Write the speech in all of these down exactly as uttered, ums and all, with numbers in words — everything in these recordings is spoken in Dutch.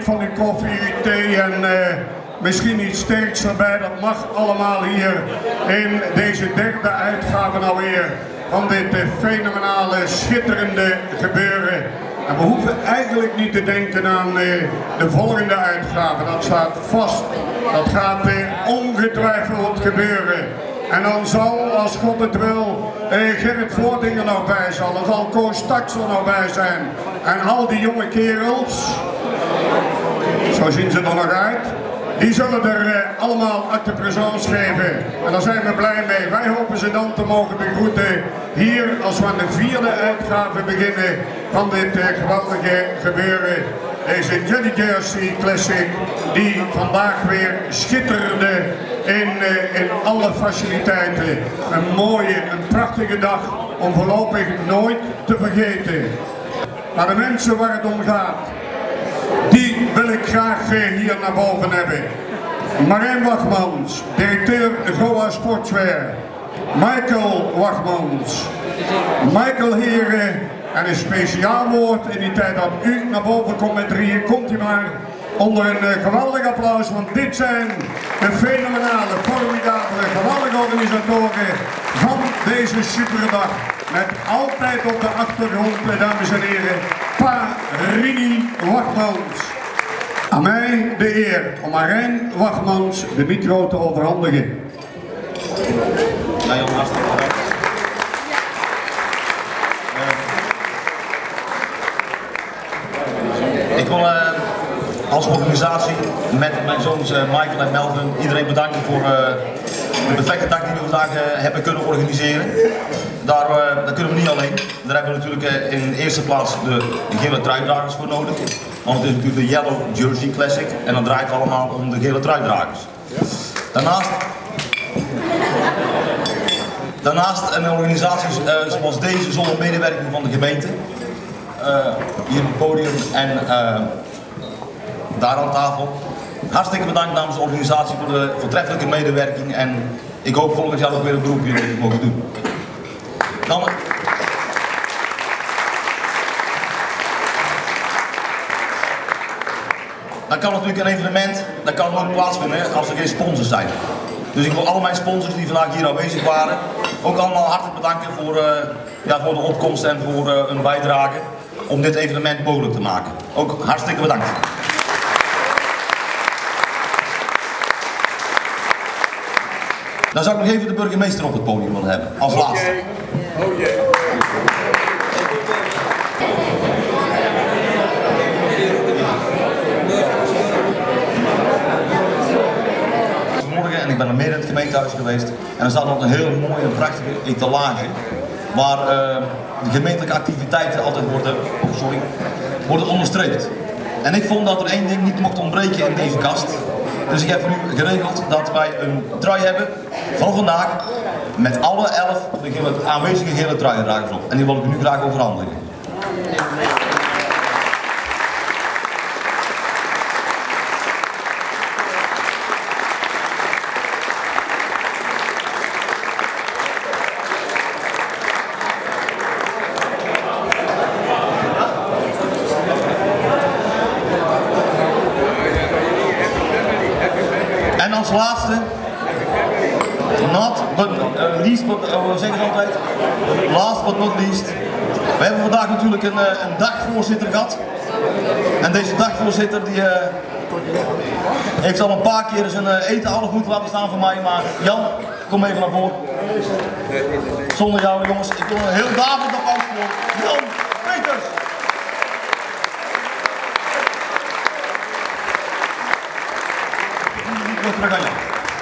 geniet van uw koffie, uw thee en uh, misschien iets sterks erbij. Dat mag allemaal hier in deze derde uitgave alweer van dit uh, fenomenale, schitterende gebeuren. En we hoeven eigenlijk niet te denken aan uh, de volgende uitgave. Dat staat vast. Dat gaat uh, ongetwijfeld gebeuren. En dan zal, als God het wil, eh, Gerrit Voording er nog bij zal. Er zal Koos Staks er nog bij zijn. En al die jonge kerels, zo zien ze er nog uit, die zullen er eh, allemaal acte présence geven. En daar zijn we blij mee. Wij hopen ze dan te mogen begroeten hier als we aan de vierde uitgave beginnen van dit eh, geweldige gebeuren. Deze Jelly Jersey Classic die vandaag weer schitterde in, uh, in alle faciliteiten. Een mooie, een prachtige dag om voorlopig nooit te vergeten. Maar de mensen waar het om gaat, die wil ik graag uh, hier naar boven hebben. Marijn Wachmans, directeur Goa Sportswear. Michael Wachmans. Michael Heren. En een speciaal woord in die tijd dat u naar boven komt met drieën, komt u maar onder een uh, geweldig applaus, want dit zijn de fenomenale, formidabele, geweldige organisatoren van deze superdag. Met altijd op de achtergrond, dames en heren, Pa Rini Wachmans. Aan mij de eer om Marijn Wachmans de micro te overhandigen. Ja, Jan, hartstikke bedankt. Ik wil uh, als organisatie met mijn zoons uh, Michael en Melvin iedereen bedanken voor uh, de perfecte dag die we vandaag uh, hebben kunnen organiseren. Daar, uh, daar kunnen we niet alleen. Daar hebben we natuurlijk uh, in de eerste plaats de, de gele truidragers voor nodig. Want het is natuurlijk de Yellow Jersey Classic en dan draait het allemaal om de gele truidragers. Daarnaast, daarnaast een organisatie uh, zoals deze zonder medewerking van de gemeente. Uh, hier op het podium en uh, daar aan tafel. Hartstikke bedankt namens de organisatie voor de voortreffelijke medewerking en ik hoop volgend jaar ook weer een beroepje te mogen doen. Dan, dan kan natuurlijk een evenement, dat kan ook plaatsvinden als er geen sponsors zijn. Dus ik wil al mijn sponsors die vandaag hier aanwezig waren, ook allemaal hartelijk bedanken voor, uh, ja, voor de opkomst en voor uh, hun bijdrage om dit evenement mogelijk te maken. Ook hartstikke bedankt. Dan zou ik nog even de burgemeester op het podium willen hebben, als laatste. Oh jee. Vanmorgen, en ik ben er meer in het gemeentehuis geweest, en er staat nog een hele mooie en prachtige etalage waar uh, de gemeentelijke activiteiten altijd worden, oh sorry, worden onderstreept. En ik vond dat er één ding niet mocht ontbreken in deze kast. Dus ik heb voor u geregeld dat wij een trui hebben van vandaag met alle elf de gele, aanwezige gele truiendragers op. En die wil ik u nu graag overhandigen. En als laatste, not but uh, least, but, uh, we zeggen ze altijd, last but not least. We hebben vandaag natuurlijk een, uh, een dagvoorzitter gehad. En deze dagvoorzitter die uh, heeft al een paar keer zijn uh, eten half moeten laten staan voor mij. Maar Jan, kom even naar voren. Zonder jou jongens, ik wil een heel daverend applaus voor Jan Peters. Terug aan Jan.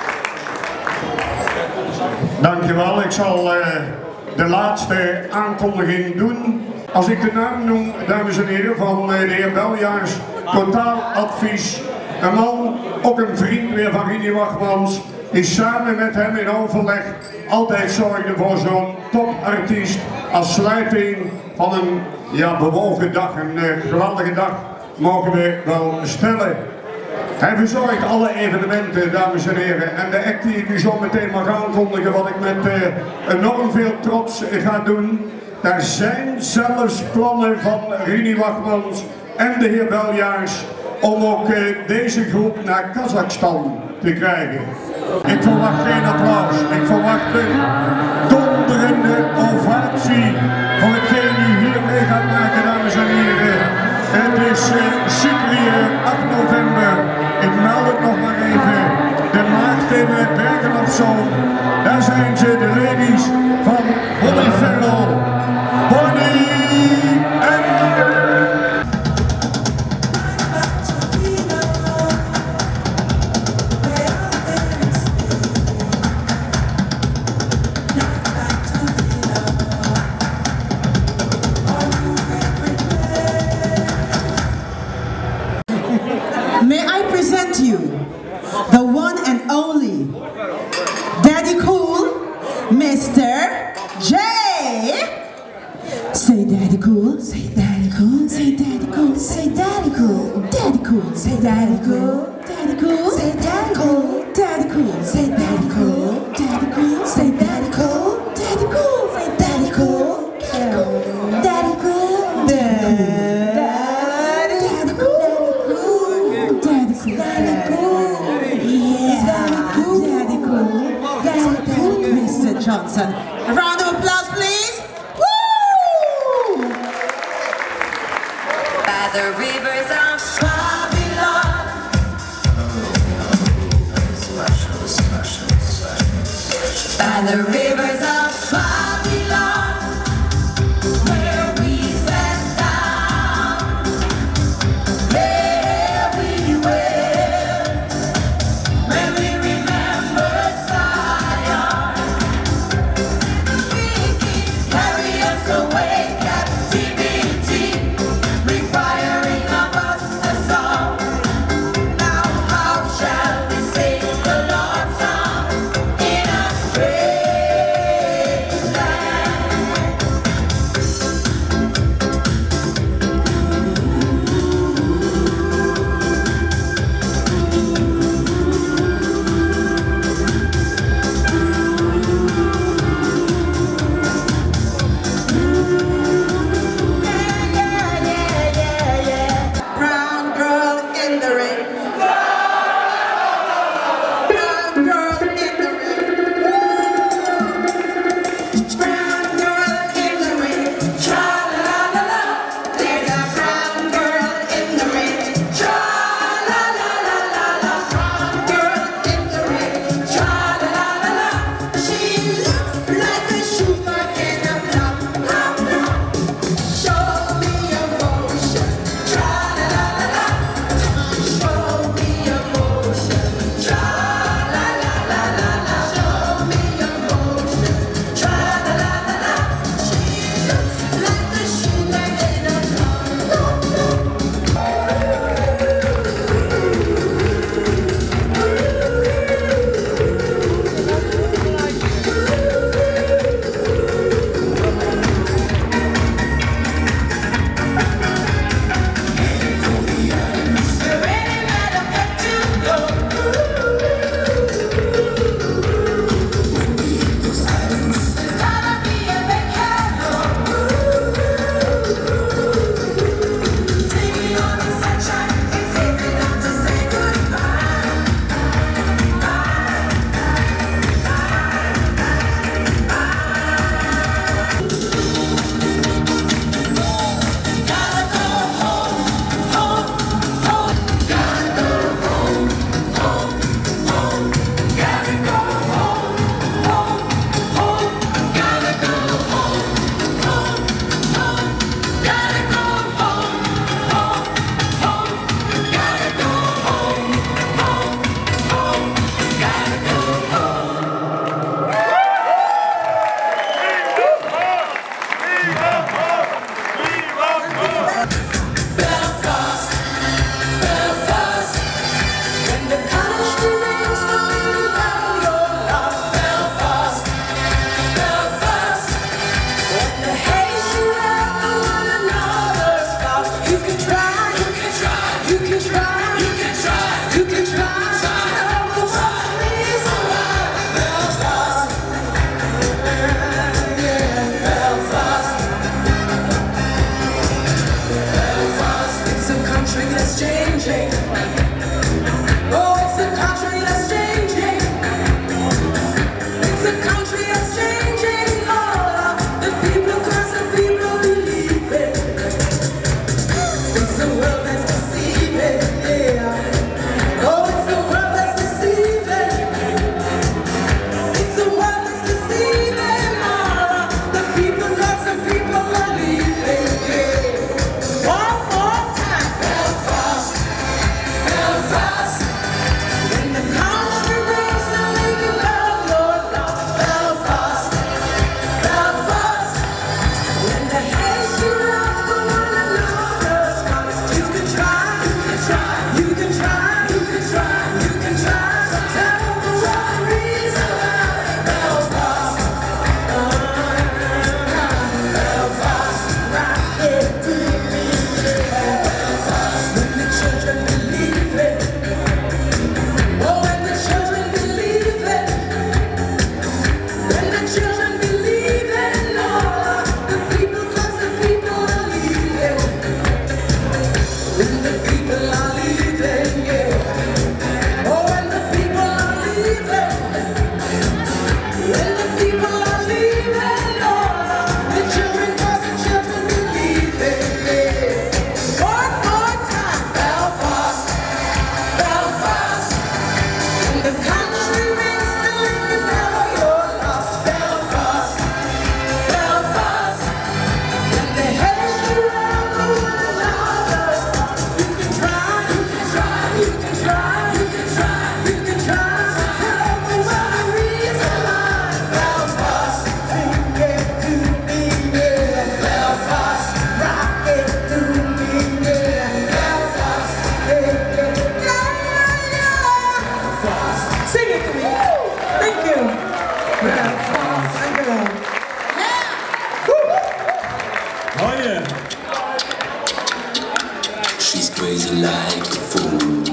Dankjewel, ik zal uh, de laatste aankondiging doen. Als ik de naam noem, dames en heren, van uh, de heer Beljaars, Totaaladvies. Een man, ook een vriend weer van Rini Wachmans, die samen met hem in overleg altijd zorgde voor zo'n topartiest als sluiting van een ja, bewogen dag, een uh, geweldige dag, mogen we wel stellen. Hij verzorgt alle evenementen, dames en heren, en de act die ik u zo meteen mag aankondigen, wat ik met uh, enorm veel trots ga doen. Daar zijn zelfs plannen van Rini Wachmans en de heer Beljaars om ook uh, deze groep naar Kazachstan te krijgen. Ik verwacht geen applaus, ik verwacht een donderende ovatie voor hetgeen u hier mee gaat maken, dames en heren. Het is uh, Cyprië, acht november, ik meld het nog maar even, de Maagd in Bergen op Zoom. Daar zijn ze, de ladies van Bonnie Ferrell, Bonnie en... May I present to you the one and only Daddy Cool, Mister J. Say Daddy Cool, say Daddy Cool, say Daddy Cool, say Daddy Cool, Daddy Cool, say Daddy Cool, Daddy Cool, say Daddy Cool, Daddy Cool, say Daddy Cool, Daddy Cool, say Daddy Cool, Daddy Cool, say Daddy Cool, Daddy Cool, Daddy Cool. Mister Johnson. A round of applause, please. Woo! By the rivers of Babylon. By the rivers of Babylon, where we sat down, there we were, when we remembered Zion. Carry us away, captivity, requiring of us a song. Now how shall we sing the Lord's song in a strange land? Oh yeah. She's crazy like a fool.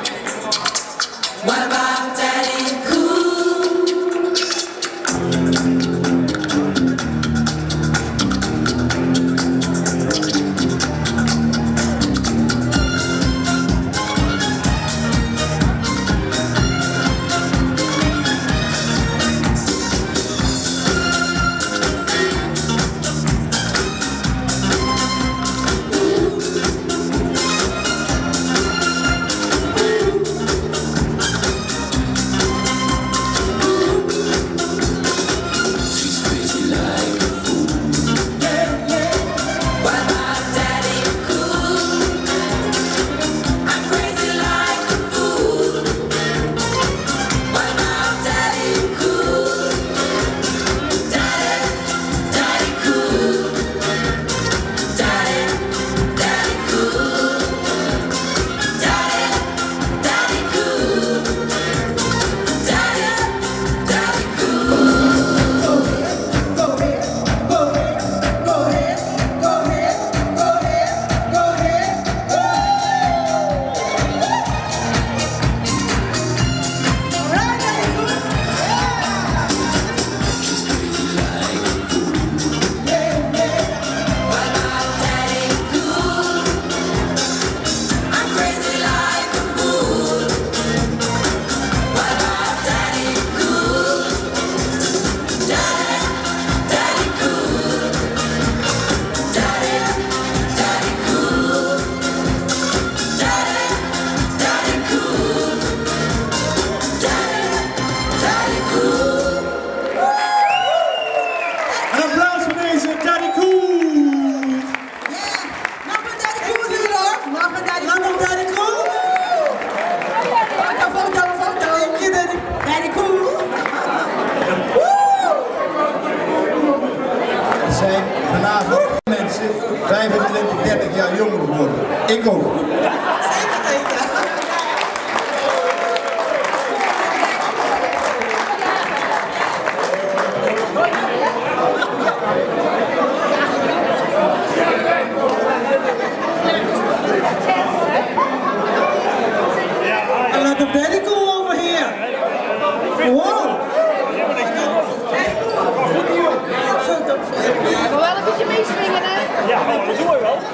What about Daddy Cool? vijfentwintig, dertig jaar jonger geworden. Ik ook. A lot of daddy cool over here. Wow. Maar wel een beetje meeswingen, hè? Ja, dat doen we wel.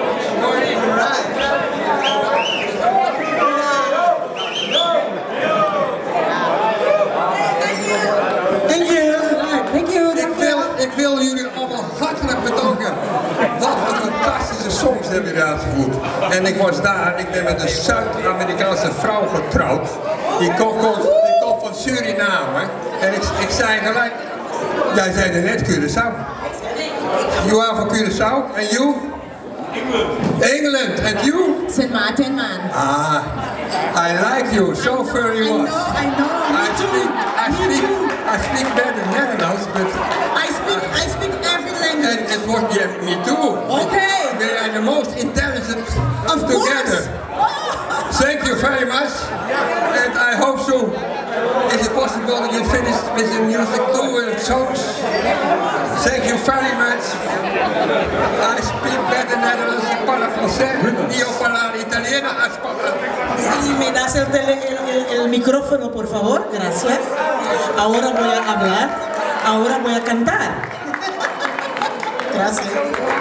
Thank you. Thank you. Ik wil, ik wil jullie allemaal hartelijk bedanken. Wat een fantastische songs hebben jullie uitgevoerd. En ik was daar, ik ben met een Zuid-Amerikaanse vrouw getrouwd. Die komt, komt, die komt van Suriname. En ik, ik zei gelijk, jij zei er net Curaçao. You are from Curaçao. And you? England. England. And you? Saint Martin, man. Ah, I like you so very I much. know, I know. I Me too. speak, I Me speak, too. I speak better Netherlands, but I speak, I speak every and language. it was yeah, me too. Okay. We are the most intelligent Of together. course. Thank you very much, and I hope so. Is it possible that you finish with the music too and songs? Thank you very much. I speak better Netherlands, y parlo francés, y yo parlo italiano. Si me das el, tele, el, el, el micrófono, por favor, gracias. Ahora voy a hablar, ahora voy a cantar. Gracias.